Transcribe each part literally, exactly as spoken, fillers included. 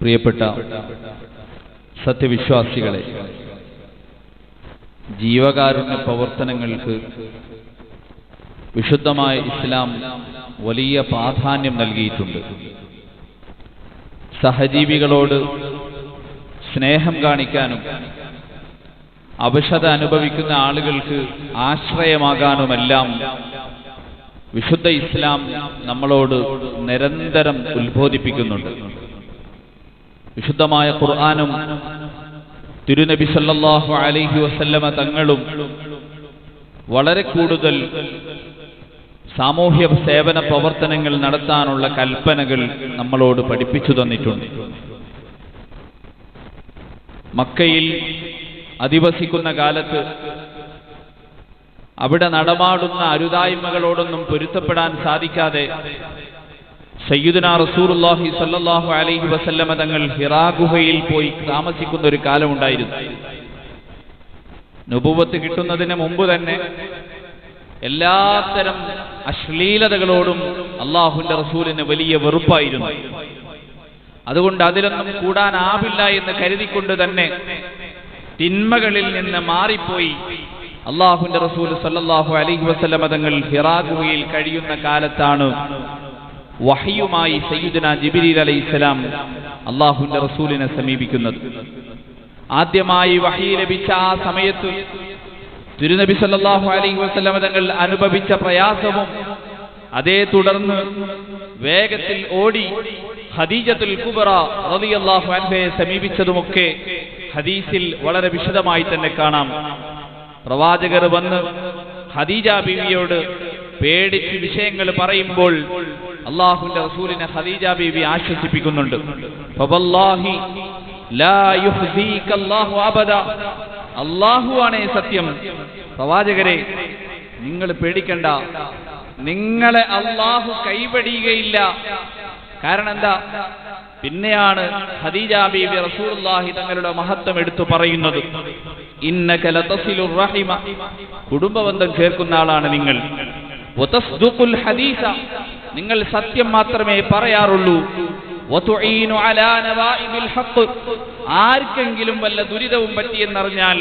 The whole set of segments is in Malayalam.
പ്രിയപ്പെട്ട സത്യവിശ്വാസികളെ, ജീവകാരുണ്യ പ്രവർത്തനങ്ങൾക്ക് വിശുദ്ധമായ ഇസ്ലാം വലിയ പ്രാധാന്യം നൽകിയിട്ടുണ്ട്. സഹജീവികളോട് സ്നേഹം കാണിക്കാനും അവശത അനുഭവിക്കുന്ന ആളുകൾക്ക് ആശ്രയമാകാനുമെല്ലാം വിശുദ്ധ ഇസ്ലാം നമ്മളോട് നിരന്തരം ഉത്ബോധിപ്പിക്കുന്നുണ്ട്. വിശുദ്ധമായ ഖുർആനും തിരുനബി സല്ലല്ലാഹു അലൈഹി വസല്ലമ തങ്ങളും വളരെ കൂടുതൽ സാമൂഹ്യ സേവന പ്രവർത്തനങ്ങൾ നടത്താനുള്ള കൽപ്പനകൾ നമ്മളോട് പഠിപ്പിച്ചു തന്നിട്ടുണ്ട്. മക്കയിൽ അധിവസിക്കുന്ന കാലത്ത് അവിടെ നടമാടുന്ന അരുതായ്മകളോടൊന്നും പൊരുത്തപ്പെടാൻ സാധിക്കാതെ സയ്യിദുനാ റസൂലുള്ളാഹി സ്വല്ലല്ലാഹു അലൈഹി വസല്ലമ തങ്ങൾ ഹിറാ ഗുഹയിൽ പോയി താമസിക്കുന്ന ഒരു കാലമുണ്ടായിരുന്നു. നുബുവത്ത് കിട്ടുന്നതിന് മുമ്പ് തന്നെ എല്ലാത്തരം അശ്ലീലതകളോടും അള്ളാഹുവിന്റെ റസൂലിന് വലിയ വെറുപ്പായിരുന്നു. അതുകൊണ്ട് അതിലൊന്നും കൂടാനാവില്ല എന്ന് കരുതിക്കൊണ്ട് തന്നെ തിന്മകളിൽ നിന്ന് മാറിപ്പോയി അള്ളാഹുവിന്റെ റസൂൽ സല്ലല്ലാഹു അലൈഹി വസല്ലമ തങ്ങൾ ഹിറാ ഗുഹയിൽ കഴിയുന്ന കാലത്താണ് വഹയുമായി സയ്യിദുനാ ജിബ്രീൽ അലൈഹിസ്സലാം അള്ളാഹുവിന്റെ റസൂലിനെ സമീപിക്കുന്നത്. ആദ്യമായി വഹി ലഭിച്ച ആ സമയത്ത് തിരുനബി സല്ലല്ലാഹു അലൈഹി വസല്ലമ തങ്ങൾ അനുഭവിച്ച പ്രയാസവും അതേ തുടർന്ന് വേഗത്തിൽ ഓടി ഖദീജത്തുൽ കുബ്ര റളിയല്ലാഹു അൻഹയെ സമീപിച്ചതുമൊക്കെ ഹദീസിൽ വളരെ വിശദമായി തന്നെ കാണാം. പ്രവാചകർ വന്ന് ഖദീജ ബീവിയോട് പേടിച്ച് വിഷയങ്ങൾ പറയുമ്പോൾ അല്ലാഹുവിന്റെ റസൂലിനെ ഖദീജ ബീവി ആശ്വസിപ്പിക്കുന്നുണ്ട്. ഫവല്ലാഹി ലാ യുഹ്സീകല്ലാഹു അബദ, അല്ലാഹുവാണ് സത്യം, പ്രവാചകരെ നിങ്ങൾ പേടിക്കണ്ട, നിങ്ങളെ അല്ലാഹു കൈവടിയുകയില്ല. കാരണം എന്താ? പിന്നെയാണ് ഖദീജ ബീവി റസൂലുള്ളാഹി തങ്ങളുടെ മഹത്വം എടുത്തു പറയുന്നത്. ഇന്നക ലതസിലുർ റഹിമ, കുടുംബബന്ധം ചേർക്കുന്ന ആളാണ് നിങ്ങൾ. വതസ്ദുഖുൽ ഹദീസ, നിങ്ങൾ സത്യം മാത്രമേ പറയാറുള്ളൂ. വതുഈനു അലാ നവാഇബിൽ ഹഖ്, ആർക്കെങ്കിലും വല്ല ദുരിതവും പറ്റിയെന്നറിഞ്ഞാൽ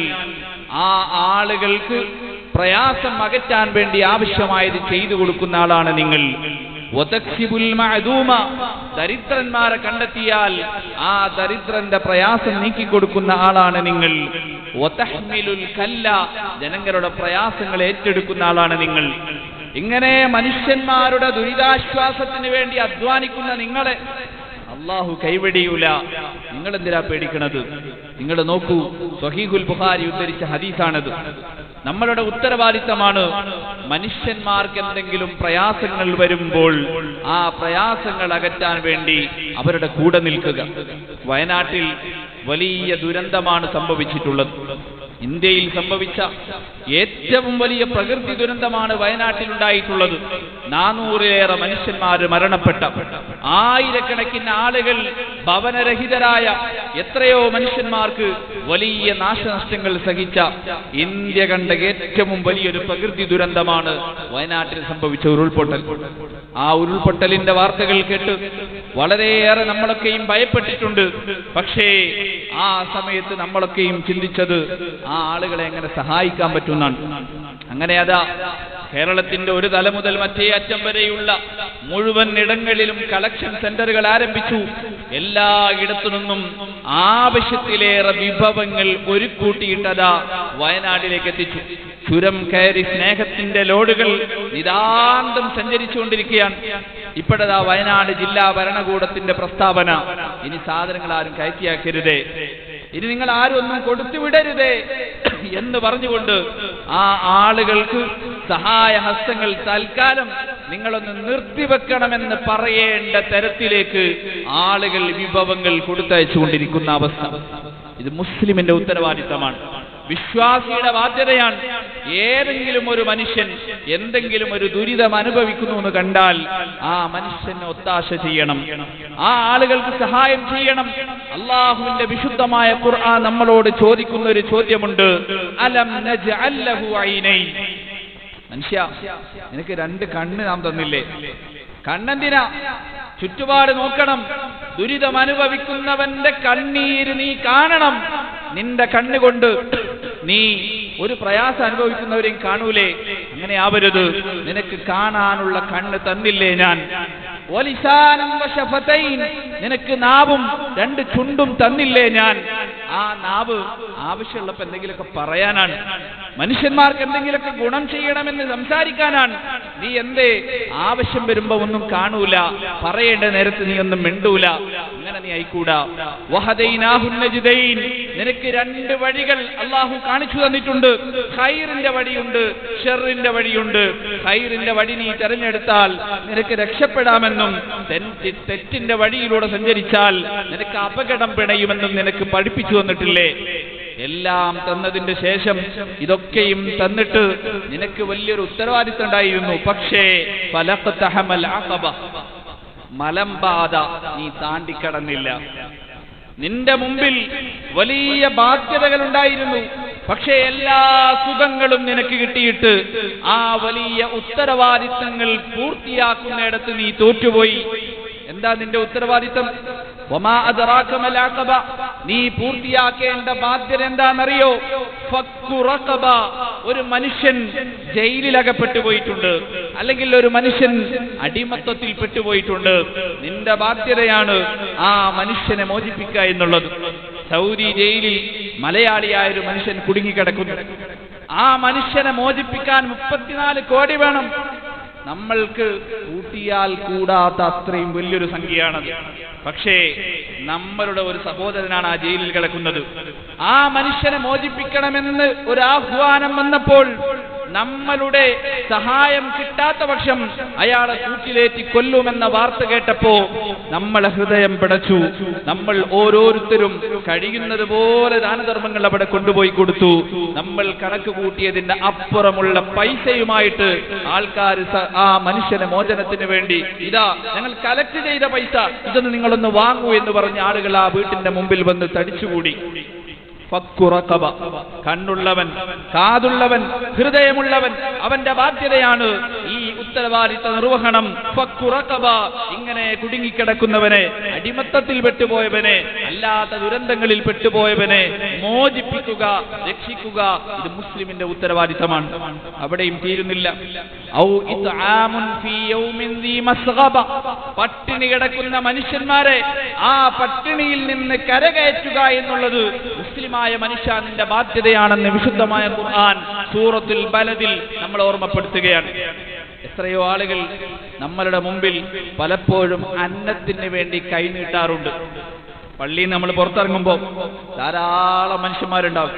ആ ആളുകൾക്ക് പ്രയാസം അകറ്റാൻ വേണ്ടി ആവശ്യമായത് ചെയ്തു കൊടുക്കുന്ന ആളാണ് നിങ്ങൾ. വതക്സിബുൽ മഅദൂമ, ദരിദ്രന്മാരെ കണ്ടെത്തിയാൽ ആ ദരിദ്രന്റെ പ്രയാസം നീക്കിക്കൊടുക്കുന്ന ആളാണ് നിങ്ങൾ. വതഹ്മിലുൽ കല്ല, ജനങ്ങളുടെ പ്രയാസങ്ങൾ ഏറ്റെടുക്കുന്ന ആളാണ് നിങ്ങൾ. ഇങ്ങനെ മനുഷ്യന്മാരുടെ ദുരിതാശ്വാസത്തിന് വേണ്ടി അധ്വാനിക്കുന്ന നിങ്ങളെ അല്ലാഹു കൈവടിയൂല. നിങ്ങൾ എന്തിനാ പേടിക്കണത്? നിങ്ങൾ നോക്കൂ, സ്വഹീഹുൽ ബുഖാരി ഉദ്ധരിച്ച ഹദീസാണത്. നമ്മളുടെ ഉത്തരവാദിത്തമാണ് മനുഷ്യന്മാർക്ക് എന്തെങ്കിലും പ്രയാസങ്ങൾ വരുമ്പോൾ ആ പ്രയാസങ്ങൾ അകറ്റാൻ വേണ്ടി അവരുടെ കൂടെ നിൽക്കുക. വയനാട്ടിൽ വലിയ ദുരന്തമാണ് സംഭവിച്ചിട്ടുള്ളത്. ഇന്ത്യയിൽ സംഭവിച്ച ഏറ്റവും വലിയ പ്രകൃതി ദുരന്തമാണ് വയനാട്ടിൽ ഉണ്ടായിട്ടുള്ളത്. നാനൂറിലേറെ മനുഷ്യന്മാര് മരണപ്പെട്ട, ആയിരക്കണക്കിന് ആളുകൾ ഭവനരഹിതരായ, എത്രയോ മനുഷ്യന്മാർക്ക് വലിയ നാശനഷ്ടങ്ങൾ സഹിച്ച ഇന്ത്യ കണ്ട ഏറ്റവും വലിയൊരു പ്രകൃതി ദുരന്തമാണ് വയനാട്ടിൽ സംഭവിച്ച ഉരുൾപൊട്ടൽ. ആ ഉരുൾപൊട്ടലിന്റെ വാർത്തകൾ കേട്ട് വളരെയേറെ നമ്മളൊക്കെയും ഭയപ്പെട്ടിട്ടുണ്ട്. പക്ഷേ ആ സമയത്ത് നമ്മളൊക്കെയും ചിന്തിച്ചത് ആ ആളുകളെ എങ്ങനെ സഹായിക്കാൻ പറ്റുന്നതാണ്. അങ്ങനെ അതാ കേരളത്തിന്റെ ഒരു തല മുതൽ മറ്റേ അറ്റം വരെയുള്ള മുഴുവൻ ഇടങ്ങളിലും കളക്ഷൻ സെന്ററുകൾ ആരംഭിച്ചു. എല്ലായിടത്തു നിന്നും ആവശ്യത്തിലേറെ വിഭവങ്ങൾ ഒരുക്കൂട്ടിയിട്ടതാ വയനാട്ടിലേക്ക് എത്തിച്ചു. ചുരം കയറി സ്നേഹത്തിന്റെ ലോഡുകൾ നിതാന്തം സഞ്ചരിച്ചുകൊണ്ടിരിക്കുകയാണ്. ഇപ്പോഴതാ വയനാട് ജില്ലാ ഭരണകൂടത്തിന്റെ പ്രസ്താവന, ഇനി സാധനങ്ങൾ ആരും കയറ്റിയാക്കരുതേ, ഇനി നിങ്ങൾ ആരും ഒന്നും കൊടുത്തുവിടരുതേ എന്ന് പറഞ്ഞുകൊണ്ട് ആ ആളുകൾക്ക് സഹായ ഹസ്തങ്ങൾ തൽക്കാലം നിങ്ങളൊന്ന് നിർത്തിവെക്കണമെന്ന് പറയേണ്ട തരത്തിലേക്ക് ആളുകൾ വിഭവങ്ങൾ കൊടുത്തയച്ചുകൊണ്ടിരിക്കുന്ന അവസ്ഥ. ഇത് മുസ്ലിമിന്റെ ഉത്തരവാദിത്തമാണ്, വിശ്വാസിയുടെ ബാധ്യതയാണ്. ഏതെങ്കിലും ഒരു മനുഷ്യൻ എന്തെങ്കിലും ഒരു ദുരിതം അനുഭവിക്കുന്നു എന്ന് കണ്ടാൽ ആ മനുഷ്യന് ഒത്താശ ചെയ്യണം, ആ ആളുകൾക്ക് സഹായം ചെയ്യണം. അല്ലാഹുവിന്റെ വിശുദ്ധമായ ഖുർആൻ നമ്മളോട് ചോദിക്കുന്ന ഒരു ചോദ്യമുണ്ട്, അലം നജ്അൽ ലഹു ഐനൈൻ, മനുഷ്യ നിനക്ക് രണ്ട് കണ്ണ് നാം തന്നില്ലേ? കണ്ണെന്തിനാ? ചുറ്റുപാട് നോക്കണം. ദുരിതം അനുഭവിക്കുന്നവന്റെ കണ്ണീര് നീ കാണണം. നിന്റെ കണ്ണുകൊണ്ട് നീ ഒരു പ്രയാസം അനുഭവിക്കുന്നവരെയും കാണൂലേ? അങ്ങനെ ആവരുത്. നിനക്ക് കാണാനുള്ള കണ്ണ് തന്നില്ലേ ഞാൻ? നിനക്ക് നാവും രണ്ട് ചുണ്ടും തന്നില്ലേ ഞാൻ? ആ നാവ് ആവശ്യമുള്ളപ്പോ എന്തെങ്കിലുമൊക്കെ പറയാനാണ്, മനുഷ്യന്മാർക്ക് എന്തെങ്കിലുമൊക്കെ ഗുണം ചെയ്യണമെന്ന് സംസാരിക്കാനാണ്. നീ എന്തേ ആവശ്യം വരുമ്പോ ഒന്നും കാണൂല, പറയേണ്ട നേരത്ത് നീ ഒന്നും മിണ്ടൂല. അങ്ങനെ നീ ആയിക്കൂടാ. നിനക്ക് രണ്ട് വഴികൾ അള്ളാഹു കാണിച്ചു തന്നിട്ടുണ്ട്. ഖൈറിന്റെ വഴിയുണ്ട്, ഷർറിന്റെ വഴിയുണ്ട്. ഖൈറിന്റെ വഴി നീ തെരഞ്ഞെടുത്താൽ നിനക്ക് രക്ഷപ്പെടാമെന്നും തെറ്റിന്റെ വഴിയിലൂടെ സഞ്ചരിച്ചാൽ നിനക്ക് അപകടം പിണയുമെന്നും നിനക്ക് പഠിപ്പിച്ചു തന്നിട്ടില്ലേ? എല്ലാം തന്നതിന്റെ ശേഷം ഇതൊക്കെയും തന്നിട്ട് നിനക്ക് വലിയൊരു ഉത്തരവാദിത്തം ഉണ്ടായിരുന്നു. പക്ഷേ ഫലഖ്തഹമൽ അഖബ, മലമ്പാത നീ താണ്ടിക്കടന്നില്ല. നിന്റെ മുമ്പിൽ വലിയ ബാധ്യതകൾ ഉണ്ടായിരുന്നു. പക്ഷേ എല്ലാ സുഖങ്ങളും നിനക്ക് കിട്ടിയിട്ട് ആ വലിയ ഉത്തരവാദിത്തങ്ങൾ പൂർത്തിയാക്കുന്നിടത്ത് നീ തോറ്റുപോയി. എന്താ നിന്റെ ഉത്തരവാദിത്തം? വമാ അദ്റാക മൽ അഖബ, നീ പൂർത്തിയാക്കേണ്ട ബാധ്യത എന്താണെന്നറിയോ? ഫക്കു റഖബ, ഒരു മനുഷ്യൻ ജയിലിലകപ്പെട്ടു പോയിട്ടുണ്ട്, അല്ലെങ്കിൽ ഒരു മനുഷ്യൻ അടിമത്തത്തിൽ പെട്ടുപോയിട്ടുണ്ട്. നിന്റെ ബാധ്യതയാണ് ആ മനുഷ്യനെ മോചിപ്പിക്കുക എന്നുള്ളത്. സൗദി ജയിലിൽ മലയാളിയായ ഒരു മനുഷ്യൻ കുടുങ്ങിക്കിടക്കുന്നു. ആ മനുഷ്യനെ മോചിപ്പിക്കാൻ മുപ്പത്തിനാല് കോടി വേണം. നമ്മൾക്ക് കൂട്ടിയാൽ കൂടാത്ത അത്രയും വലിയൊരു സംഖ്യയാണത്. പക്ഷേ നമ്മളുടെ ഒരു സഹോദരനാണ് ആ ജയിലിൽ കിടക്കുന്നത്. ആ മനുഷ്യനെ മോചിപ്പിക്കണമെന്ന് ഒരു ആഹ്വാനം വന്നപ്പോൾ നമ്മളുടെ സഹായം കിട്ടാത്ത പക്ഷം അയാളെ കൂട്ടിലേറ്റി കൊല്ലുമെന്ന വാർത്ത കേട്ടപ്പോ നമ്മളെ ഹൃദയം പിടച്ചു. നമ്മൾ ഓരോരുത്തരും കഴിയുന്നത് പോലെ ദാനധർമ്മങ്ങൾ അവിടെ കൊണ്ടുപോയി കൊടുത്തു. നമ്മൾ കണക്ക് കൂട്ടിയതിന്റെ അപ്പുറമുള്ള പൈസയുമായിട്ട് ആൾക്കാർ ആ മനുഷ്യനെ മോചനത്തിന് വേണ്ടി, ഇതാ ഞങ്ങൾ കലക്ട് ചെയ്ത പൈസ, ഇതൊന്ന് നിങ്ങളൊന്ന് വാങ്ങൂ എന്ന് പറഞ്ഞ ആളുകൾ ആ വീട്ടിന്റെ മുമ്പിൽ വന്ന് തടിച്ചുകൂടി. ഫക്കുറഖബ, കണ്ണുള്ളവൻ, കാതുള്ളവൻ, ഹൃദയമുള്ളവൻ, അവന്റെ ബാധ്യതയാണ് ഈ ഉത്തരവാദിത്ത നിർവഹണം. ഫക്കുറഖബ, ഇങ്ങനെ കുടുങ്ങിക്കിടക്കുന്നവനെ, അടിമത്തത്തിൽ പെട്ടുപോയവനെ, അല്ലാത്ത ദുരന്തങ്ങളിൽ പെട്ടുപോയവനെ മോചിപ്പിക്കുക, രക്ഷിക്കുക, ഇത് മുസ്ലിമിന്റെ ഉത്തരവാദിത്തമാണ്. അവിടെയും തീരുന്നില്ല. ഔ ഇത്ആമുൻ ഫീ യൗമിൻ ദീ മസ്ഗബ, പട്ടിണി കിടക്കുന്ന മനുഷ്യന്മാരെ ആ പട്ടിണിയിൽ നിന്ന് കരകയറ്റുക എന്നുള്ളത് മുസ്ലിമായ മനുഷ്യ നിന്റെ ബാധ്യതയാണെന്ന് വിശുദ്ധമായ ഖുർആൻ സൂറത്തുൽ ബലദിൽ നമ്മൾ ഓർമ്മപ്പെടുത്തുകയാണ്. എത്രയോ ആളുകൾ നമ്മളുടെ മുമ്പിൽ പലപ്പോഴും അന്നത്തിന് വേണ്ടി കൈനീട്ടാറുണ്ട്. പള്ളിയിൽ നമ്മൾ പുറത്തിറങ്ങുമ്പോൾ ധാരാളം മനുഷ്യന്മാരുണ്ടാവും.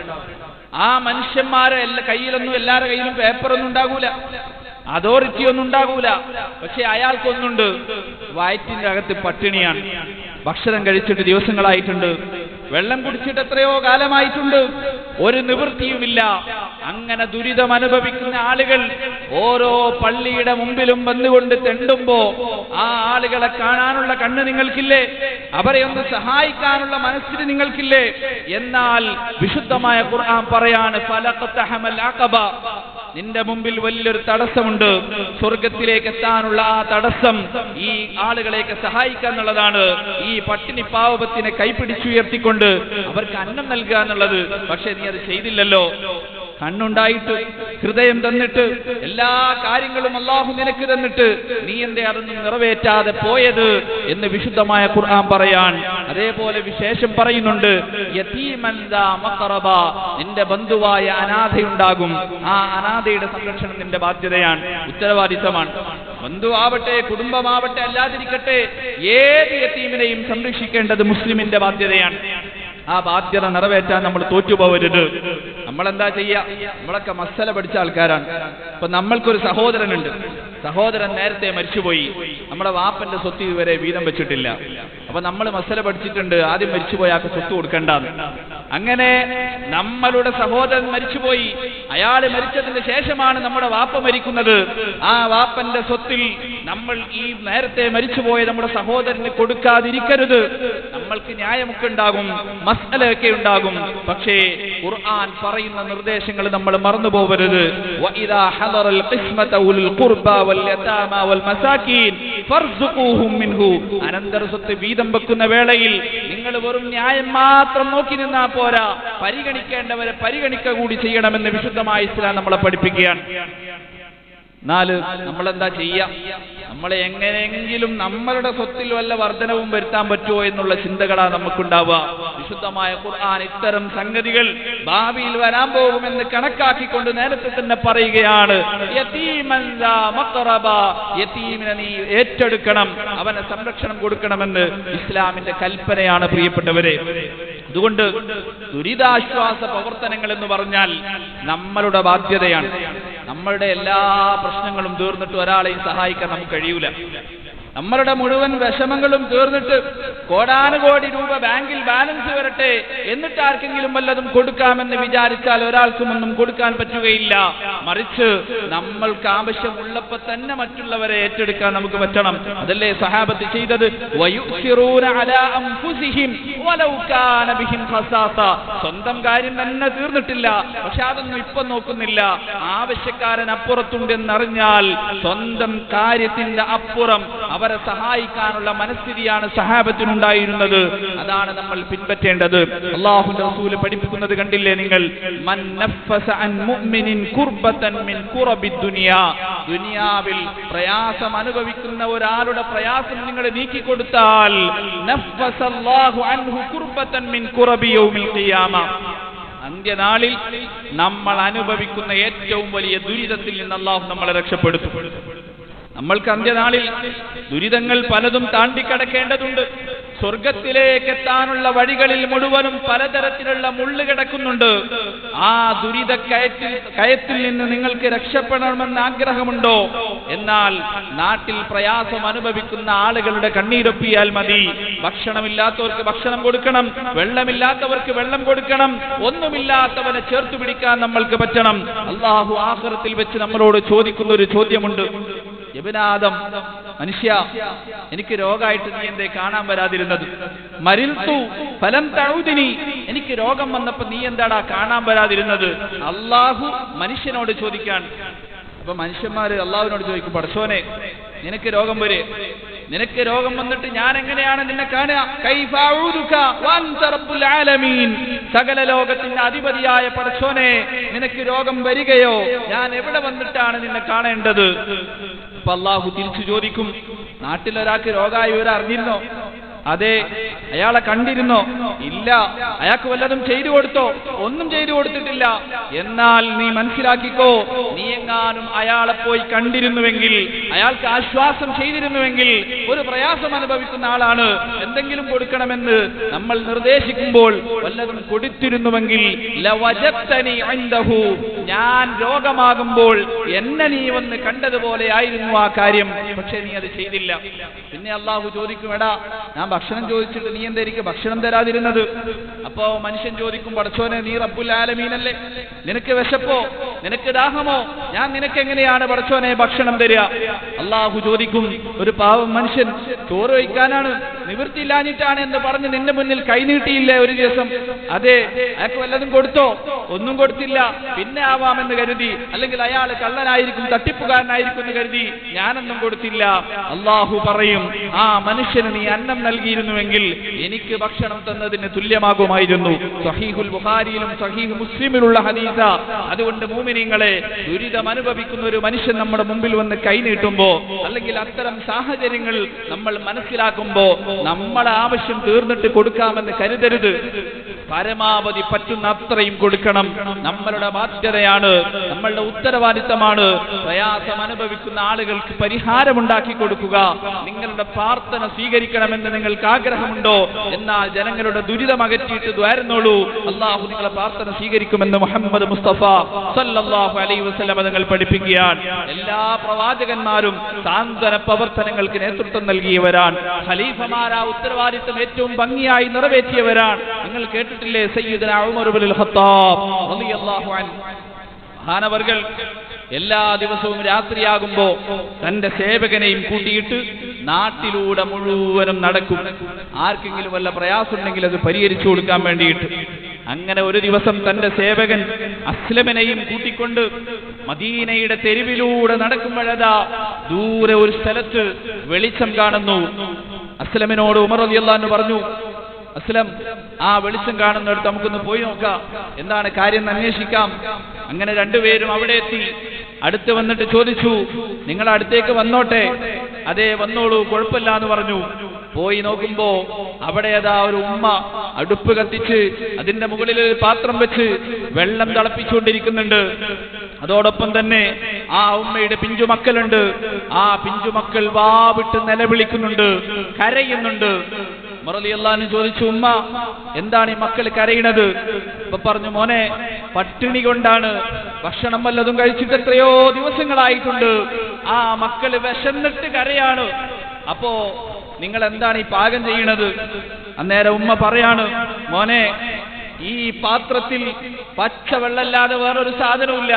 ആ മനുഷ്യന്മാരെ എല്ലാ കയ്യിലൊന്നും എല്ലാവരുടെ കയ്യിലും പേപ്പറൊന്നും ഉണ്ടാകൂല, അതോറിറ്റി ഒന്നും ഉണ്ടാകൂല. പക്ഷെ അയാൾക്കൊന്നുണ്ട്, വയറ്റിന്റെ അകത്ത് പട്ടിണിയാണ്. ഭക്ഷണം കഴിച്ചിട്ട് ദിവസങ്ങളായിട്ടുണ്ട്, വെള്ളം കുടിച്ചിട്ട് എത്രയോ കാലമായിട്ടുണ്ട്, ഒരു നിവൃത്തിയുമില്ല. അങ്ങനെ ദുരിതം അനുഭവിക്കുന്ന ആളുകൾ ഓരോ പള്ളിയുടെ മുമ്പിലും വന്നുകൊണ്ട് തെണ്ടുമ്പോ ആ ആളുകളെ കാണാനുള്ള കണ്ണ് നിങ്ങൾക്കില്ലേ? അവരെ ഒന്ന് സഹായിക്കാനുള്ള മനസ്സിന് നിങ്ങൾക്കില്ലേ? എന്നാൽ വിശുദ്ധമായ ഖുർആൻ പറയാണ്, ഫലഖ്തഹമൽ അഖബ, നിന്റെ മുമ്പിൽ വലിയൊരു തടസ്സമുണ്ട്. സ്വർഗത്തിലേക്ക് എത്താനുള്ള ആ തടസ്സം ഈ ആളുകളെയൊക്കെ സഹായിക്കുക എന്നുള്ളതാണ്. ഈ പട്ടിണി പാവത്തിനെ കൈപിടിച്ചുയർത്തിക്കൊണ്ട് അവർക്ക് അന്നം നൽകുക എന്നുള്ളത്. പക്ഷെ നീ അത് ചെയ്തില്ലല്ലോ. കണ്ണുണ്ടായിട്ട്, ഹൃദയം തന്നിട്ട്, എല്ലാ കാര്യങ്ങളും അല്ലാഹു നിനക്ക് തന്നിട്ട് നീ എന്തേ അതൊന്നും നിറവേറ്റാതെ പോയത് എന്ന് വിശുദ്ധമായ ഖുർആൻ പറയാൻ. അതേപോലെ വിശേഷം പറയുന്നുണ്ട്, യതീമൻ ദാ മഖറബ, നിന്റെ ബന്ധുവായ അനാഥയുണ്ടാകും. ആ അനാഥയുടെ സംരക്ഷണം നിന്റെ ബാധ്യതയാണ്, ഉത്തരവാദിത്തമാണ്. ബന്ധുവാവട്ടെ, കുടുംബമാവട്ടെ, അല്ലാതിരിക്കട്ടെ, ഏത് യതീമിനെയും സംരക്ഷിക്കേണ്ടത് മുസ്ലിമിന്റെ ബാധ്യതയാണ്. ആ ബാധ്യത നിറവേറ്റാൻ നമ്മൾ തോറ്റുപോകരുത്. നമ്മളെന്താ ചെയ്യാ? നമ്മളൊക്കെ മസല പഠിച്ച ആൾക്കാരാണ്. ഇപ്പൊ നമ്മൾക്കൊരു സഹോദരനുണ്ട്, സഹോദരൻ നേരത്തെ മരിച്ചുപോയി, നമ്മുടെ വാപ്പന്റെ സ്വത്ത് ഇതുവരെ വീതം വെച്ചിട്ടില്ല. അപ്പൊ നമ്മൾ മസല പഠിച്ചിട്ടുണ്ട്, ആദ്യം മരിച്ചുപോയാൾക്ക് സ്വത്ത് കൊടുക്കണ്ടെന്ന്. അങ്ങനെ നമ്മളുടെ സഹോദരൻ മരിച്ചുപോയി, അയാൾ മരിച്ചതിന് ശേഷമാണ് നമ്മുടെ വാപ്പ മരിക്കുന്നത്. ആ വാപ്പന്റെ സ്വത്തിൽ നമ്മൾ ഈ നേരത്തെ മരിച്ചുപോയ നമ്മുടെ സഹോദരന് കൊടുക്കാതിരിക്കരുത്. നമ്മൾക്ക് ന്യായമൊക്കെ ഉണ്ടാകും, മസ്അലയൊക്കെ ഉണ്ടാകും. പക്ഷേ ഖുർആൻ പറയുന്ന പറയുന്ന നിർദ്ദേശങ്ങൾ നമ്മൾ മറന്നു പോകരുത്. വഇദാ ഹദറൽ ഖിസ്മത ഉൽ ഖുർബ വൽ യതാമാ വൽ മസാകീൻ ഫർസുഖൂഹും മിൻഹു. അനന്തര സ്വത്ത് വീതം വെക്കുന്ന വേളയിൽ നിങ്ങൾ വെറും ന്യായം മാത്രം നോക്കി നിന്നാ പോരാ, പരിഗണിക്കേണ്ടവരെ പരിഗണിക്കുക കൂടി ചെയ്യണമെന്ന് വിശുദ്ധമായ ഇസ്ലാം നമ്മളെ പഠിപ്പിക്കുകയാണ്. നാല്, നമ്മളെന്താ ചെയ്യാ? നമ്മളെ എങ്ങനെയെങ്കിലും നമ്മളുടെ സ്വത്തിൽ വല്ല വർധനവും വരുത്താൻ പറ്റുമോ എന്നുള്ള ചിന്തകളാണ് നമുക്കുണ്ടാവുക. വിശുദ്ധമായ ഖുർആൻ ഇത്തരം സംഗതികൾ ഭാവിയിൽ വരാൻ പോകുമെന്ന് കണക്കാക്കിക്കൊണ്ട് നേരത്തെ തന്നെ പറയുകയാണ്, യതീമൻ ദാ മഖറബ, യതീമിനെ നീ ഏറ്റെടുക്കണം, അവനെ സംരക്ഷണം കൊടുക്കണമെന്ന് ഇസ്ലാമിന്റെ കൽപ്പനയാണ് പ്രിയപ്പെട്ടവരെ. അതുകൊണ്ട് ദുരിതാശ്വാസ പ്രവർത്തനങ്ങൾ എന്ന് പറഞ്ഞാൽ നമ്മളുടെ ബാധ്യതയാണ്. നമ്മളുടെ എല്ലാ പ്രശ്നങ്ങളും തീർന്നിട്ട് ഒരാളെയും സഹായിക്കാൻ നമുക്ക് കഴിയൂല. നമ്മളുടെ മുഴുവൻ വിഷമങ്ങളും തീർന്നിട്ട് കോടാനുകോടി രൂപ ബാങ്കിൽ ബാലൻസ് വരട്ടെ എന്നിട്ട് ആർക്കെങ്കിലും വല്ലതും കൊടുക്കാമെന്ന് വിചാരിച്ചാൽ ഒരാൾക്കും ഒന്നും കൊടുക്കാൻ പറ്റുകയില്ല. മറിച്ച് നമ്മൾക്ക് ആവശ്യമുള്ളപ്പോൾ തന്നെ മറ്റുള്ളവരെ ഏറ്റെടുക്കാൻ നമുക്ക് പറ്റണം. അതല്ലേ സഹാബത്ത് ചെയ്തത്? വയുസിറൂന അലാ അൻഫുസിഹിം വലൗ കാന ബിഹിം ഖസാസ. സ്വന്തം കാര്യം തന്നെ തീർന്നിട്ടില്ല, പക്ഷെ അതൊന്നും ഇപ്പൊ നോക്കുന്നില്ല. ആവശ്യക്കാരൻ അപ്പുറത്തുണ്ടെന്നറിഞ്ഞാൽ സ്വന്തം കാര്യത്തിന്റെ അപ്പുറം അവരെ സഹായിക്കാനുള്ള മനസ്ഥിതിയാണ് സഹാബത്തിനുണ്ടായിരുന്നത്. അതാണ് നമ്മൾ പിൻപറ്റേണ്ടത്. അല്ലാഹുവിന്റെ റസൂൽ പഠിപ്പിക്കുന്നത് കണ്ടില്ലേ നിങ്ങൾ? മൻ നഫസ അൻ മുഅ്മിനിൻ കുർബതൻ മിൻ കുറബിദ് ദുനിയാ. ദുനിയാവിൽ പ്രയാസം അനുഭവിക്കുന്ന ഒരാളുടെ പ്രയാസം നിങ്ങൾ നീക്കി കൊടുത്താൽ നഫസല്ലാഹു അൻഹു കുർബതൻ മിൻ കുറബി യൗമിൽ ഖിയാമ. അന്ത്യനാളിൽ നമ്മൾ അനുഭവിക്കുന്ന ഏറ്റവും വലിയ ദുരിതത്തിൽ നിന്ന് അല്ലാഹു നമ്മളെ രക്ഷപ്പെടുത്തും. നമ്മൾക്ക് അന്ത്യനാളിൽ ദുരിതങ്ങൾ പലതും താണ്ടിക്കടക്കേണ്ടതുണ്ട്. സ്വർഗത്തിലേക്ക് എത്താനുള്ള വഴികളിൽ മുഴുവനും പലതരത്തിലുള്ള മുള്ളു കിടക്കുന്നുണ്ട്. ആ ദുരിത കയറ്റിൽ കയത്തിൽ നിന്ന് നിങ്ങൾക്ക് രക്ഷപ്പെടണമെന്ന് ആഗ്രഹമുണ്ടോ? എന്നാൽ നാട്ടിൽ പ്രയാസം അനുഭവിക്കുന്ന ആളുകളുടെ കണ്ണീരൊപ്പിയാൽ മതി. ഭക്ഷണമില്ലാത്തവർക്ക് ഭക്ഷണം കൊടുക്കണം, വെള്ളമില്ലാത്തവർക്ക് വെള്ളം കൊടുക്കണം, ഒന്നുമില്ലാത്തവനെ ചേർത്തു പിടിക്കാൻ നമ്മൾക്ക് പറ്റണം. അല്ലാഹു ആഖിറത്തിൽ വെച്ച് നമ്മളോട് ചോദിക്കുന്ന ഒരു ചോദ്യമുണ്ട്. യബ്നാദം, മനുഷ്യ, എനിക്ക് രോഗമായിട്ട് നീ എന്തേ കാണാൻ വരാതിരുന്നത്? മരിൽതു ഫലം തഊദിനി, എനിക്ക് രോഗം വന്നപ്പോ നീ എന്താടാ കാണാൻ വരാതിരുന്നത്? അല്ലാഹു മനുഷ്യനോട് ചോദിക്കാൻ. അപ്പൊ മനുഷ്യന്മാര് അല്ലാഹുവിനോട് ചോദിക്കും, പടച്ചോനെ നിനക്ക് രോഗം വരെ, നിനക്ക് രോഗം വന്നിട്ട് ഞാൻ എങ്ങനെയാണ് നിന്നെ കാണുക? കൈഫ അഊദുക വഅൻത റബ്ബുൽ ആലമീൻ, സകല ലോകത്തിന്റെ അധിപതിയായ പടച്ചോനെ നിനക്ക് രോഗം വരികയോ? ഞാൻ എവിടെ വന്നിട്ടാണ് നിന്നെ കാണേണ്ടത്? അപ്പൊ അല്ലാഹു തിരിച്ചു ചോദിക്കും, നാട്ടിലൊരാൾക്ക് രോഗമായി ഇവർ അറിഞ്ഞിരുന്നോ? അതെ. അയാളെ കണ്ടിരുന്നോ? ഇല്ല. അയാൾക്ക് വല്ലതും ചെയ്തു കൊടുത്തോ? ഒന്നും ചെയ്തു കൊടുത്തിട്ടില്ല. എന്നാൽ നീ മനസ്സിലാക്കിക്കോ, നീ എങ്ങാനും അയാളെ പോയി കണ്ടിരുന്നുവെങ്കിൽ, അയാൾക്ക് ആശ്വാസം ചെയ്തിരുന്നുവെങ്കിൽ, ഒരു പ്രയാസം അനുഭവിക്കുന്ന ആളാണ്, എന്തെങ്കിലും കൊടുക്കണമെന്ന് നമ്മൾ നിർദ്ദേശിക്കുമ്പോൾ വല്ലതും കൊടുത്തിരുന്നുവെങ്കിൽ ലവജത്തനി ഇൻദഹു, ഞാൻ രോഗമാകുമ്പോൾ എന്നെ നീ വന്ന് കണ്ടതുപോലെ ആയിരുന്നു ആ കാര്യം, പക്ഷെ നീ അത് ചെയ്തില്ല. പിന്നെ അല്ലാഹു ചോദിക്കും, എടാ ഞാൻ ഭക്ഷണം ചോദിച്ചിട്ട് നീ എന്തായിരിക്കും ഭക്ഷണം തരാതിരുന്നത്? അപ്പോ മനുഷ്യൻ ചോദിക്കും, പടച്ചോനെ നീ റബ്ബുൽ ആലമീനല്ലേ, നിനക്ക് വിശപ്പോ നിനക്ക് ദാഹമോ? ഞാൻ നിനക്ക് എങ്ങനെയാണ് പടച്ചോനെ ഭക്ഷണം തരിക? അല്ലാഹു ചോദിക്കും, ഒരു പാവം മനുഷ്യൻ ചോറ് വയ്ക്കാനാണ് നിവൃത്തിയില്ലാഞ്ഞിട്ടാണ് എന്ന് പറഞ്ഞ് നിന്റെ മുന്നിൽ കൈനീട്ടിയില്ലേ ഒരു ദിവസം? അതെ. അയാൾക്ക് വല്ലതും കൊടുത്തോ? ഒന്നും കൊടുത്തില്ല. പിന്നെ ആവാമെന്ന് കരുതി, അല്ലെങ്കിൽ അയാൾ കള്ളനായിരിക്കും, തട്ടിപ്പുകാരനായിരിക്കും എന്ന് കരുതി ഞാനൊന്നും കൊടുത്തില്ല. അല്ലാഹു പറയും, ആ മനുഷ്യന് നീ അന്നം നൽകിയിരുന്നുവെങ്കിൽ എനിക്ക് ഭക്ഷണം തന്നതിന് തുല്യമാകുമായിരുന്നു. സഹീഹുൽ ബുഖാരിയിലും സഹീഹ് മുസ്ലിമിലുള്ള ഹദീസ. അതുകൊണ്ട് മുഅ്മിനീങ്ങളെ, ദുരിതം അനുഭവിക്കുന്ന ഒരു മനുഷ്യൻ നമ്മുടെ മുമ്പിൽ വന്ന് കൈനീട്ടുമ്പോ, അല്ലെങ്കിൽ അത്തരം സാഹചര്യങ്ങൾ നമ്മൾ മനസ്സിലാക്കുമ്പോ നമ്മളെ ആവശ്യം തീർന്നിട്ട് കൊടുക്കാമെന്ന് കരുതരുത്. പരമാവധി പറ്റുന്ന അത്രയും കൊടുക്കണം. നമ്മളുടെ ബാധ്യതയാണ്, നമ്മളുടെ ഉത്തരവാദിത്തമാണ്. പ്രയാസം അനുഭവിക്കുന്ന ആളുകൾക്ക് പരിഹാരമുണ്ടാക്കി കൊടുക്കുക. നിങ്ങളുടെ പ്രാർത്ഥന സ്വീകരിക്കണമെന്ന് നിങ്ങൾക്ക് ആഗ്രഹമുണ്ടോ? എന്നാൽ ജനങ്ങളുടെ ദുരിതം അകറ്റിയിട്ട് ദ്വാരുന്നോളൂ. അല്ലാഹു നിങ്ങളെ പ്രാർത്ഥന സ്വീകരിക്കുമെന്ന് മുഹമ്മദ് മുസ്തഫ സല്ലല്ലാഹു അലൈഹി വസല്ലം തങ്ങൾ പഠിപ്പിക്കുകയാണ്. എല്ലാ പ്രവാചകന്മാരും സാന്ത്വന പ്രവർത്തനങ്ങൾക്ക് നേതൃത്വം നൽകിയവരാണ്. ഖലീഫമാരാ ഉത്തരവാദിത്തം ഏറ്റവും ഭംഗിയായി നിറവേറ്റിയവരാണ്. നിങ്ങൾ കേട്ടിട്ടില്ലേ സയ്യിദുനാ ഉമർ ഇബ്നുൽ ഖത്താബ് റളിയല്ലാഹു അൻഹു? മഹാനവർകൾ എല്ലാ ദിവസവും രാത്രിയാകുമ്പോ തന്റെ സേവകനെയും കൂട്ടിയിട്ട് നാട്ടിലൂടെ മുഴുവനും നടക്കും. ആർക്കെങ്കിലും വല്ല പ്രയാസമുണ്ടെങ്കിൽ അത് പരിഹരിച്ചു കൊടുക്കാൻ വേണ്ടിയിട്ട്. അങ്ങനെ ഒരു ദിവസം തന്റെ സേവകൻ അസ്ലമിനെയും കൂട്ടിക്കൊണ്ട് മദീനയുടെ തെരുവിലൂടെ നടക്കുമ്പോഴതാ ദൂരെ ഒരു സ്ഥലത്ത് വെളിച്ചം കാണുന്നു. അസ്ലമിനോട് ഉമർ റളിയല്ലാഹു അൻഹു പറഞ്ഞു, അസ്ലം, ആ വെളിച്ചം കാണുന്നിടത്ത് നമുക്കൊന്ന് പോയി നോക്കാം, എന്താണ് കാര്യം എന്ന് അന്വേഷിക്കാം. അങ്ങനെ രണ്ടുപേരും അവിടെ എത്തി. അടുത്ത് വന്നിട്ട് ചോദിച്ചു, നിങ്ങൾ അടുത്തേക്ക് വന്നോട്ടെ? അതേ, വന്നോളൂ, കുഴപ്പമില്ല എന്ന് പറഞ്ഞു. പോയി നോക്കുമ്പോ അവിടെ അതാ ഒരു ഉമ്മ അടുപ്പ് കത്തിച്ച് അതിന്റെ മുകളിൽ ഒരു പാത്രം വെച്ച് വെള്ളം തിളപ്പിച്ചുകൊണ്ടിരിക്കുന്നുണ്ട്. അതോടൊപ്പം തന്നെ ആ ഉമ്മയുടെ പിഞ്ചുമക്കളുണ്ട്. ആ പിഞ്ചുമക്കൾ വാവിട്ട് നിലവിളിക്കുന്നുണ്ട്, കരയുന്നുണ്ട്. ഉമർ റളിയല്ലാഹു അൻഹു ചോദിച്ചു, ഉമ്മ, എന്താണ് ഈ മക്കൾ കരയണത്? അപ്പൊ പറഞ്ഞു, മോനെ, പട്ടിണി കൊണ്ടാണ്, ഭക്ഷണം വല്ലതും കഴിച്ചിട്ട് എത്രയോ ദിവസങ്ങളായിട്ടുണ്ട്, ആ മക്കള് വിശന്നിട്ട് കരയാണ്. അപ്പോ നിങ്ങൾ എന്താണ് ഈ പാകം ചെയ്യണത്? അന്നേരം ഉമ്മ പറയാണ്, മോനെ, ഈ പാത്രത്തിൽ പച്ചവെള്ളമല്ലാതെ വേറൊരു സാധനവുമില്ല.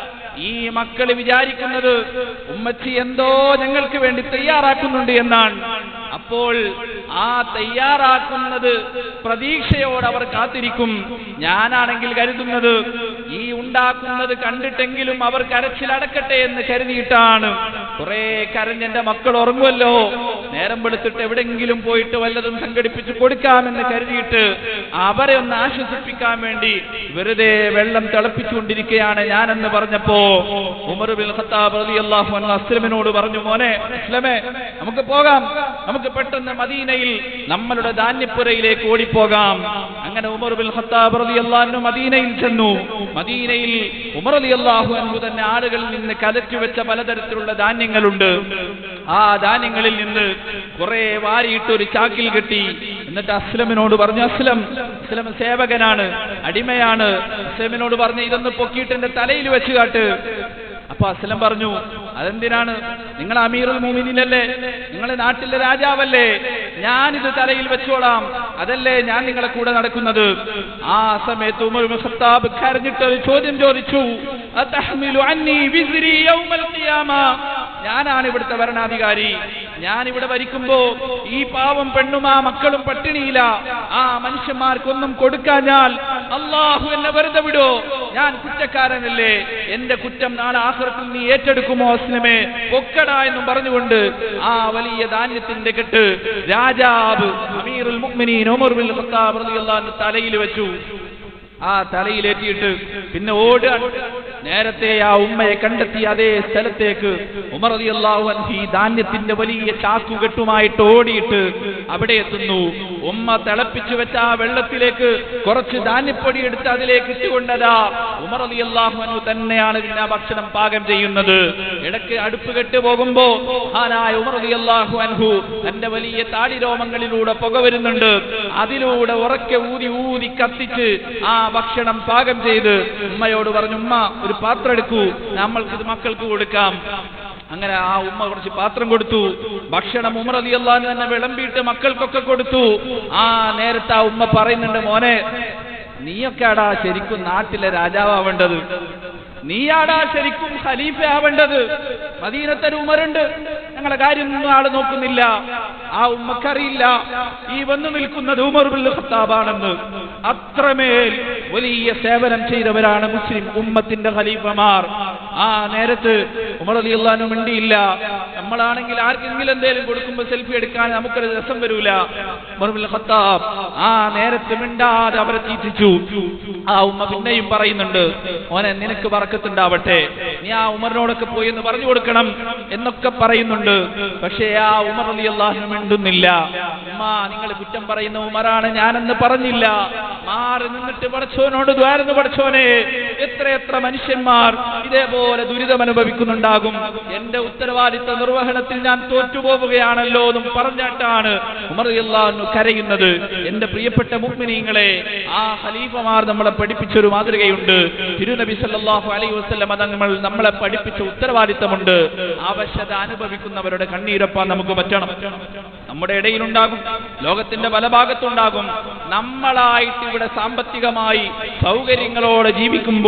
ഈ മക്കള് വിചാരിക്കുന്നത് ഉമ്മച്ചി എന്തോ ഞങ്ങൾക്ക് വേണ്ടി തയ്യാറാക്കുന്നുണ്ട് എന്നാണ്. അപ്പോൾ ആ തയ്യാറാക്കുന്നത് പ്രതീക്ഷയോടെ അവർ കാത്തിരിക്കും. ഞാനാണെങ്കിൽ കരുതുന്നത് ഈ ഉണ്ടാക്കുന്നത് കണ്ടിട്ടെങ്കിലും അവർ കരച്ചിലടക്കട്ടെ എന്ന് കരുതിയിട്ടാണ്. കുറെ കരഞ്ഞെന്റെ മക്കൾ ഉറങ്ങുമല്ലോ, നേരം വെളുത്തിട്ട് എവിടെങ്കിലും പോയിട്ട് വല്ലതും സംഘടിപ്പിച്ച് കൊടുക്കാമെന്ന് കരുതിയിട്ട് അവരെ ഒന്ന് ആശ്വസിപ്പിക്കാൻ വേണ്ടി വെറുതെ വെള്ളം തിളപ്പിച്ചുകൊണ്ടിരിക്കുകയാണ് ഞാനെന്ന് പറഞ്ഞപ്പോ ഉമർ ബിൻ ഖത്താബ് റളിയല്ലാഹു അൻഹു അസ്ലമിനോട് പറഞ്ഞു, മോനെ അസ്ലമേ, നമുക്ക് പോകാം, നമുക്ക് പെട്ടെന്ന് മദീനയിൽ നമ്മളുടെ ധാന്യപ്പുരയിലേക്ക് ഓടിപ്പോകാം. അങ്ങനെ ഉമർ ബിൻ ഖത്താബ് റളിയല്ലാഹു അൻഹു മദീനയിൽ ചെന്നു. മദീനയിൽ ഉമർ റളിയല്ലാഹു അൻഹു തന്നെ ആളുകളിൽ നിന്ന് കലക്കി വെച്ച പലതരത്തിലുള്ള ധാന്യങ്ങളുണ്ട്. ആ ധാന്യങ്ങളിൽ നിന്ന് കുറെ വാരിയിട്ട് ഒരു ചാക്കിൽ കെട്ടി. എന്നിട്ട് അസ്ലമിനോട് പറഞ്ഞു, അസ്ലം അസ്ലം സേവകനാണ്, അടിമയാണ്. അസ്ലമിനോട് പറഞ്ഞു, ഇതൊന്ന് പൊക്കിയിട്ട് എന്റെ തലയിൽ വെച്ച് കാട്ട്. അപ്പൊ അസ്ലം പറഞ്ഞു, അതെന്തിനാണ്? നിങ്ങൾ അമീറുൽ മുഅ്മിനീനല്ലേ, നിങ്ങളെ നാട്ടിലെ രാജാവല്ലേ, ഞാനിത് തലയിൽ വെച്ചോളാം, അതല്ലേ ഞാൻ നിങ്ങളെ കൂടെ നടക്കുന്നത്. ആ സമയത്ത് ഉമർ ഇബ്നു ഖത്താബ് കരഞ്ഞിട്ട് ഒരു ചോദ്യം ചോദിച്ചു, അതഹ്മിലു അന്നി വിസ്രി യൗമൽ ഖിയാമ, ഞാനാണ് ഇവിടുത്തെ ഭരണാധികാരി, ഞാൻ ഇവിടെ ഭരിക്കുമ്പോ ഈ പാവം പെണ്ണും ആ മക്കളും പട്ടിണിയില്ല, ആ മനുഷ്യന്മാർക്കൊന്നും കൊടുക്കാഞ്ഞാൽ അള്ളാഹു എന്നെ വെറുതെ വിടോ? ഞാൻ കുറ്റക്കാരനല്ലേ, എന്റെ കുറ്റം നാളെ ആഖിറത്തിൽ നീ ഏറ്റെടുക്കുമോ അസ്ലമേ? പൊക്കടാ എന്നും പറഞ്ഞുകൊണ്ട് ആ വലിയ ധാന്യത്തിന്റെ കെട്ട് രാജാവ് അമീറുൽ മുഅ്മിനീൻ ഉമർ ബിൻ ഖത്താബ് റളിയല്ലാഹു അൻഹു തലയിൽ വെച്ചു. ആ തലയിലേറ്റിയിട്ട് പിന്നെ ഓടുക. നേരത്തെ ആ ഉമ്മയെ കണ്ടെത്തിയ അതേ സ്ഥലത്തേക്ക് ഉമർ റളിയല്ലാഹു അൻഹു ഈ ധാന്യത്തിന്റെ വലിയ ചാക്കുകെട്ടുമായിട്ട് ഓടിയിട്ട് അവിടെ എത്തുന്നു. ഉമ്മ തിളപ്പിച്ചു വെച്ച ആ വെള്ളത്തിലേക്ക് കുറച്ച് ധാന്യപ്പൊടി എടുത്ത് അതിലേക്ക് ഇട്ടുകൊണ്ടതാ ഉമർ റളിയല്ലാഹു അൻഹു തന്നെയാണ് പിന്നെ ആ ഭക്ഷണം പാകം ചെയ്യുന്നത്. ഇടയ്ക്ക് അടുപ്പ് കെട്ട് പോകുമ്പോ മഹാനായ ഉമർ റളിയല്ലാഹു അൻഹു തന്റെ വലിയ താടി രോമങ്ങളിലൂടെ പുക വരുന്നുണ്ട്. അതിലൂടെ ഉറക്കെ ഊതി ഊതി കത്തിച്ച് ആ ഭക്ഷണം പാകം ചെയ്ത് ഉമ്മയോട് പറഞ്ഞു, ഉമ്മ ഒരു പാത്രം എടുക്കൂ, നമ്മൾക്ക് ഇത് മക്കൾക്ക് കൊടുക്കാം. അങ്ങനെ ആ ഉമ്മ കുറച്ച് പാത്രം കൊടുത്തു. ഭക്ഷണം ഉമർ റളിയല്ലാഹു അൻഹു തന്നെ വിളമ്പിയിട്ട് മക്കൾക്കൊക്കെ കൊടുത്തു. ആ നേരത്തെ ആ ഉമ്മ പറയുന്നുണ്ട്, മോനെ, നീയൊക്കെയാടാ ശരിക്കും നാട്ടിലെ രാജാവേണ്ടത്, നീയാടാ ശരിക്കും ഖലീഫ ആവേണ്ടത്. മദീനത്തൊരു ഉമറുണ്ട്, ഞങ്ങളുടെ കാര്യമൊന്നും ആള് നോക്കുന്നില്ല. ആ ഉമ്മക്കറിയില്ല ഈ വന്നു നിൽക്കുന്നത് ഉമർ ബിൻ ഖത്താബാണെന്ന്. അത്രമേൽ വലിയ സേവനം ചെയ്തവരാണ് മുസ്ലിം ഉമ്മത്തിന്റെ ഖലീഫമാർ. ആ നേരത്ത് ഉമർ റളിയല്ലാഹു അൻഹു മിണ്ടിയില്ല. നമ്മളാണെങ്കിൽ ആർക്കെങ്കിലും എന്തെങ്കിലും കൊടുക്കുമ്പോൾ സെൽഫി എടുക്കാൻ നമുക്കൊരു രസം വരൂല. ഉമർ ബിൻ ഖത്താബ് ആ നേരത്ത് മിണ്ടാതെ അവരെ തീറ്റിച്ചു. ആ ഉമ്മ പിന്നെയും പറയുന്നുണ്ട്, മോനെ, നിനക്ക് ബറക്കത്തുണ്ടാവട്ടെ, നീ ആ ഉമറിനോടൊക്കെ പോയി എന്ന് പറഞ്ഞു കൊടുക്കണം എന്നൊക്കെ പറയുന്നുണ്ട്. പക്ഷേ ആ ഉമർ റളിയല്ലാഹു അൻഹു മിണ്ടുന്നില്ല. ഉമ്മ, നിങ്ങൾ കുറ്റം പറയുന്ന ഉമറാണ് ഞാനെന്ന് പറഞ്ഞില്ല. മാറി നിന്നിട്ട് പടച്ചോനോട് ദ്വാരന്ന്, പടച്ചോനെ, എത്ര എത്ര മനുഷ്യന്മാർ ഇതേപോലെ ദുരിതം അനുഭവിക്കുന്നുണ്ടാകും, എന്റെ ഉത്തരവാദിത്ത നിർവഹണത്തിൽ ഞാൻ തോറ്റുപോവുകയാണല്ലോ എന്നും പറഞ്ഞിട്ടാണ് ഉമർ റളിയല്ലാഹു അൻഹു കരയുന്നത്. എന്റെ പ്രിയപ്പെട്ട മുഅ്മിനീങ്ങളെ, ആ ഖലീഫമാർ നമ്മളെ പഠിപ്പിച്ചൊരു മാതൃകയുണ്ട്. തിരുനബി സല്ലല്ലാഹു അലൈഹി വസല്ലം തങ്ങൾ നമ്മളെ പഠിപ്പിച്ച ഉത്തരവാദിത്തമുണ്ട്. ആവശ്യത അനുഭവിക്കുന്നവരുടെ കണ്ണീരൊപ്പാൻ നമുക്ക് പറ്റണം. നമ്മുടെ ഇടയിലുണ്ടാകും, ലോകത്തിന്റെ പല ഭാഗത്തുണ്ടാകും. നമ്മളായിട്ട് ഇവിടെ സാമ്പത്തികമായി സൗകര്യങ്ങളോടെ ജീവിക്കുമ്പോൾ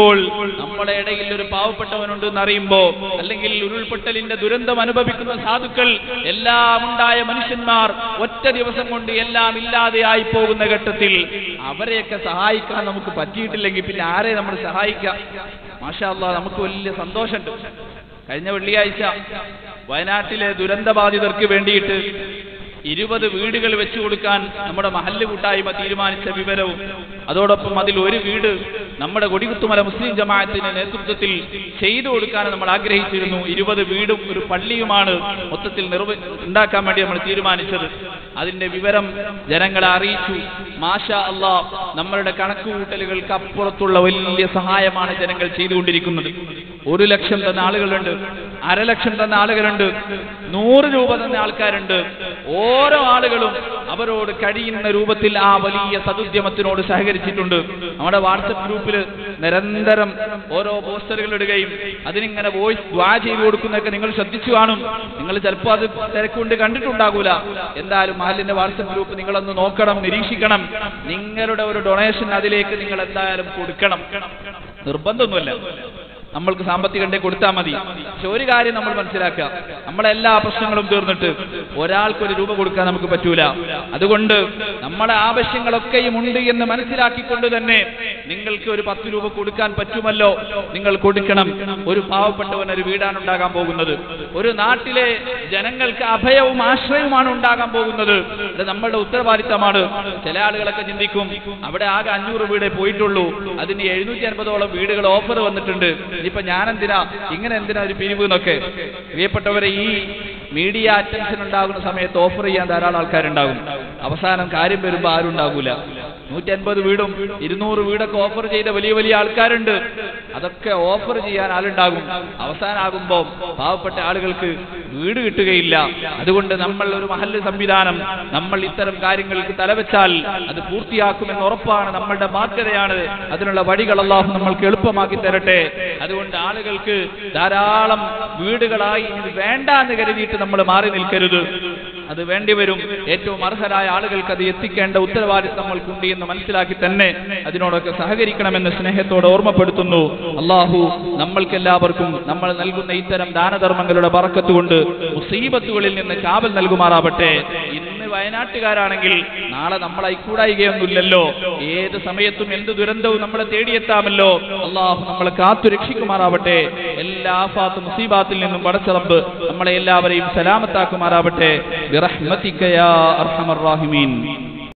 കേൾക്കുമ്പോൾ നമ്മുടെ ഇടയിൽ ഒരു പാവപ്പെട്ടവനുണ്ട് എന്നറിയുമ്പോ, അല്ലെങ്കിൽ ഉരുൾപൊട്ടലിന്റെ ദുരന്തം അനുഭവിക്കുന്ന സാധുക്കൾ, എല്ലാം ഉണ്ടായ മനുഷ്യന്മാർ ഒറ്റ ദിവസം കൊണ്ട് എല്ലാം ഇല്ലാതെയായി പോകുന്ന ഘട്ടത്തിൽ അവരെയൊക്കെ സഹായിക്കാൻ നമുക്ക് പറ്റിയിട്ടില്ലെങ്കിൽ പിന്നെ ആരെ നമ്മൾ സഹായിക്കാം? മാഷാ അല്ലാഹ്, നമുക്ക് വലിയ സന്തോഷമുണ്ട്. കഴിഞ്ഞ വെള്ളിയാഴ്ച വയനാട്ടിലെ ദുരന്തബാധിതർക്ക് വേണ്ടിയിട്ട് ഇരുപത് വീടുകൾ വെച്ചു കൊടുക്കാൻ നമ്മുടെ മഹല്ല് കൂട്ടായ്മ തീരുമാനിച്ച വിവരവും, അതോടൊപ്പം അതിൽ ഒരു വീട് നമ്മുടെ കൊടികുത്തുമല മുസ്ലിം ജമാഅത്തിന്റെ നേതൃത്വത്തിൽ ചെയ്തു കൊടുക്കാൻ നമ്മൾ ആഗ്രഹിച്ചിരുന്നു. ഇരുപത് വീടും ഒരു പള്ളിയുമാണ് മൊത്തത്തിൽ നിർവ ഉണ്ടാക്കാൻ വേണ്ടി നമ്മൾ തീരുമാനിച്ചത്. അതിന്റെ വിവരം ജനങ്ങളെ അറിയിച്ചു. മാഷാ അല്ലാഹ്, നമ്മളുടെ കണക്കുകൂട്ടലുകൾക്ക് അപ്പുറത്തുള്ള വലിയ സഹായമാണ് ജനങ്ങൾ ചെയ്തുകൊണ്ടിരിക്കുന്നത്. ഒരു ലക്ഷം തന്ന ആളുകളുണ്ട്, അരലക്ഷം തന്ന ആളുകളുണ്ട്, നൂറ് രൂപ തന്ന ആൾക്കാരുണ്ട്. ഓരോ ആളുകളും അവരോട് കഴിയുന്ന രൂപത്തിൽ ആ വലിയ സദുദ്യമത്തിനോട് സഹകരിച്ചിട്ടുണ്ട്. നമ്മുടെ വാട്സപ്പ് ഗ്രൂപ്പിൽ നിരന്തരം ഓരോ പോസ്റ്ററുകൾ ഇടുകയും അതിനിങ്ങനെ വോയിസ് ദ്വാ ചെയ്തു കൊടുക്കുന്നതൊക്കെ നിങ്ങൾ ശ്രദ്ധിച്ചു കാണും. നിങ്ങൾ ചിലപ്പോൾ അത് തിരക്കുകൊണ്ട് കണ്ടിട്ടുണ്ടാകൂല. എന്തായാലും മഹല്ലിന്റെ വാട്സപ്പ് ഗ്രൂപ്പ് നിങ്ങളൊന്ന് നോക്കണം, നിരീക്ഷിക്കണം. നിങ്ങളുടെ ഒരു ഡൊണേഷൻ അതിലേക്ക് നിങ്ങൾ എന്തായാലും കൊടുക്കണം. നിർബന്ധമൊന്നുമല്ല, നമ്മൾക്ക് സാമ്പത്തികണ്ടെ കൊടുത്താൽ മതി. പക്ഷെ ഒരു കാര്യം നമ്മൾ മനസ്സിലാക്കുക, നമ്മളെ എല്ലാ പ്രശ്നങ്ങളും തീർന്നിട്ട് ഒരാൾക്കൊരു രൂപ കൊടുക്കാൻ നമുക്ക് പറ്റൂല. അതുകൊണ്ട് നമ്മുടെ ആവശ്യങ്ങളൊക്കെയും ഉണ്ട് എന്ന് മനസ്സിലാക്കിക്കൊണ്ട് തന്നെ നിങ്ങൾക്ക് ഒരു പത്ത് രൂപ കൊടുക്കാൻ പറ്റുമല്ലോ, നിങ്ങൾ കൊടുക്കണം. ഒരു പാവപ്പെട്ടവൻ ഒരു വീടാണ് ഉണ്ടാകാൻ പോകുന്നത്. ഒരു നാട്ടിലെ ജനങ്ങൾക്ക് അഭയവും ആശ്രയവുമാണ് ഉണ്ടാകാൻ പോകുന്നത്. അത് നമ്മളുടെ ഉത്തരവാദിത്തമാണ്. ചില ആളുകളൊക്കെ ചിന്തിക്കും, അവിടെ ആകെ അഞ്ഞൂറ് വീടേ പോയിട്ടുള്ളൂ, അതിന് എഴുന്നൂറ്റി അൻപതോളം വീടുകൾ ഓഫർ വന്നിട്ടുണ്ട്, ഇനിയിപ്പോ ഞാനെന്തിനാ ഇങ്ങനെ എന്തിനാ ഒരു പിരിവ് എന്നൊക്കെ. പ്രിയപ്പെട്ടവരെ, ഈ മീഡിയ അറ്റൻഷൻ ഉണ്ടാകുന്ന സമയത്ത് ഓഫർ ചെയ്യാൻ ധാരാളം ആൾക്കാരുണ്ടാകും. അവസാനം കാര്യം വരുമ്പോൾ ആരും ഉണ്ടാകൂല. നൂറ്റി അൻപത് വീടും ഇരുന്നൂറ് വീടൊക്കെ ഓഫർ ചെയ്ത വലിയ വലിയ ആൾക്കാരുണ്ട്. അതൊക്കെ ഓഫർ ചെയ്യാൻ ആളുണ്ടാകും. അവസാനാകുമ്പോൾ പാവപ്പെട്ട ആളുകൾക്ക് വീട് കിട്ടുകയില്ല. അതുകൊണ്ട് നമ്മൾ ഒരു മഹല്ല് സംവിധാനം, നമ്മൾ ഇത്തരം കാര്യങ്ങൾക്ക് തലവെച്ചാൽ അത് പൂർത്തിയാക്കുമെന്ന് ഉറപ്പാണ്, നമ്മളുടെ ബാധ്യതയാണ്. അതിനുള്ള വഴികൾ അല്ലാഹു നമ്മൾക്ക് എളുപ്പമാക്കി തരട്ടെ. അതുകൊണ്ട് ആളുകൾക്ക് ധാരാളം വീടുകളായി ഇത് വേണ്ട എന്ന് കരുതിയിട്ട് നമ്മൾ മാറി നിൽക്കരുത്. അത് വേണ്ടിവരും. ഏറ്റവും അർഹരായ ആളുകൾക്ക് അത് എത്തിക്കേണ്ട ഉത്തരവാദിത്തം നമ്മൾക്കുണ്ട് എന്ന് മനസ്സിലാക്കി തന്നെ അതിനോടൊക്കെ സഹകരിക്കണമെന്ന് സ്നേഹത്തോടെ ഓർമ്മപ്പെടുത്തുന്നു. അള്ളാഹു നമ്മൾക്കെല്ലാവർക്കും നമ്മൾ നൽകുന്ന ഇത്തരം ദാനധർമ്മങ്ങളുടെ ബറക്കത്ത് കൊണ്ട് മുസീബത്തുകളിൽ നിന്ന് കാവൽ നൽകുമാറാവട്ടെ. ഇന്ന് വയനാട്ടുകാരാണെങ്കിൽ നാളെ നമ്മളെ കൂടായികയൊന്നുമില്ലല്ലോ. ഏത് സമയത്തും എന്ത് ദുരന്തവും നമ്മളെ തേടിയെത്താമല്ലോ. അള്ളാഹു നമ്മളെ കാത്തു രക്ഷിക്കുമാറാവട്ടെ. എല്ലാ ആഫാത്ത് മുസീബാത്തിൽ നിന്നും പടച്ച റബ്ബ് നമ്മളെ എല്ലാവരെയും സലാമത്താക്കുമാറാവട്ടെ. ബിറഹ്മതിക യാ അർഹമർ റഹീമീൻ.